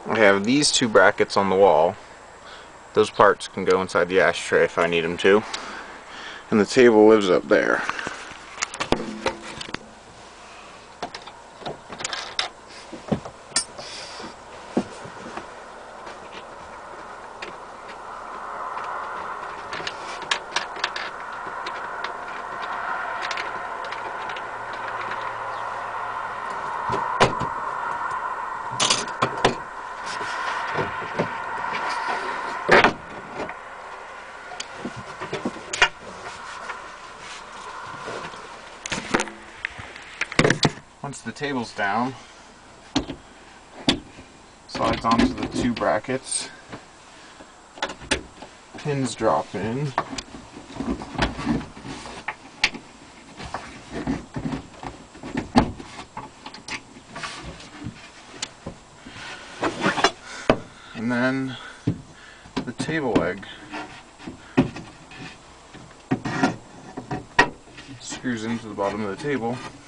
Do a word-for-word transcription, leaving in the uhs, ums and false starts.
I have these two brackets on the wall. Those parts can go inside the ashtray if I need them to. And the table lives up there. Once the table's down, slides onto the two brackets, pins drop in, and then the table leg screws into the bottom of the table.